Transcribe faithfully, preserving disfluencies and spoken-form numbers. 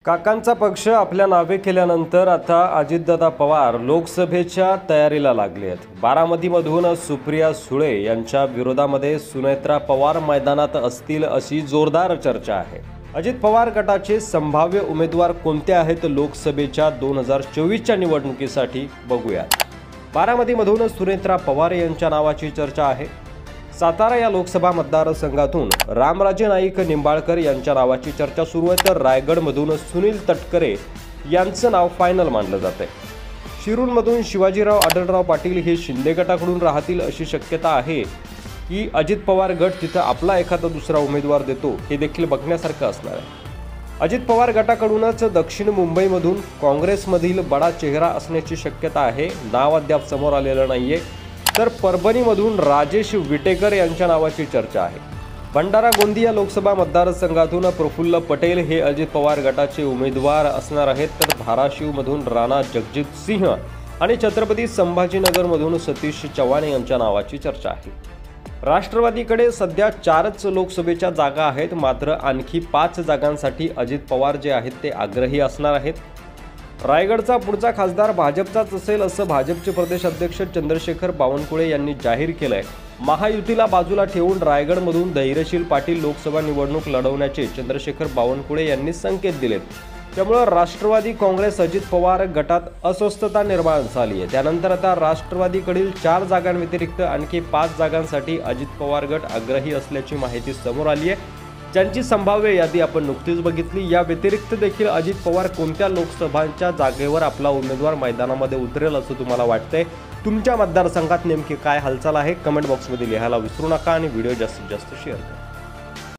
काकांचा पक्ष आपल्या नावे केल्यानंतर आता अजितदादा पवार लोकसभेच्या तयारीला लागले आहेत। बारामतीमधून सुप्रिया सुळे यांच्या विरोधामध्ये सुनेत्रा पवार मैदानात असतील अशी जोरदार चर्चा आहे। अजित पवार गटाचे संभाव्य उमेदवार कोणते आहेत लोकसभेच्या दोन हजार चोवीसच्या निवडणुकीसाठी बघूया। बारामतीमधून सुनेत्रा पवार यांच्या नावाची चर्चा आहे। सातारा या लोकसभा मतदारसंघातून रामराजे नाईक निंबाळकर यांच्या नावाची चर्चा सुरू आहे, तर रायगडमधून सुनील तटकरे यांचं नाव फायनल मानलं जातंय। शिरूरमधून शिवाजीराव आढळराव पाटील हे शिंदे गटाकडून राहतील अशी शक्यता आहे की अजित पवार गट तिथं आपला एखादा दुसरा उमेदवार देतो हे देखील बघण्यासारखं असणार आहे। अजित पवार गटाकडूनच दक्षिण मुंबईमधून काँग्रेसमधील बडा चेहरा असण्याची शक्यता आहे, नाव अद्याप समोर आलेलं नाहीये। तर परभणीमधून राजेश विटेकर यांच्या नावाची चर्चा आहे। भंडारा गोंदिया लोकसभा मतदारसंघातून प्रफुल्ल पटेल हे अजित पवार गटाचे उमेदवार असणार आहेत, तर धाराशिवमधून राणा जगजित सिंह आणि छत्रपती संभाजीनगरमधून सतीश चव्हाण यांच्या नावाची चर्चा आहे। राष्ट्रवादीकडे सध्या चारच लोकसभेच्या जागा आहेत, मात्र आणखी पाच जागांसाठी अजित पवार जे आहेत ते आग्रही असणार आहेत। रायगडचा पुढचा खासदार भाजपचाच असेल असं भाजपचे प्रदेश अध्यक्ष चंद्रशेखर बावनकुळे यांनी जाहीर केलंय। महायुतीला बाजूला ठेवून रायगडमधून धैर्यशील पाटील लोकसभा निवडणूक लढवण्याचे चंद्रशेखर बावनकुळे यांनी संकेत दिलेत। त्यामुळे राष्ट्रवादी काँग्रेस अजित पवार गटात अस्वस्थता निर्माण झाली आहे। त्यानंतर आता राष्ट्रवादीकडील चार जागांव्यतिरिक्त आणखी पाच जागांसाठी अजित पवार गट आग्रही असल्याची माहिती समोर आली आहे, ज्यांची संभाव्य यादी आपण नुकतीच बघितली। या व्यतिरिक्त देखील अजित पवार कोणत्या लोकसभांच्या जागेवर आपला उमेदवार मैदानामध्ये उतरेल असं तुम्हाला वाटतंय? तुमच्या मतदारसंघात नेमकी काय हालचाल आहे कमेंट बॉक्समध्ये लिहायला विसरू नका आणि व्हिडिओ जास्तीत जास्त शेअर करा।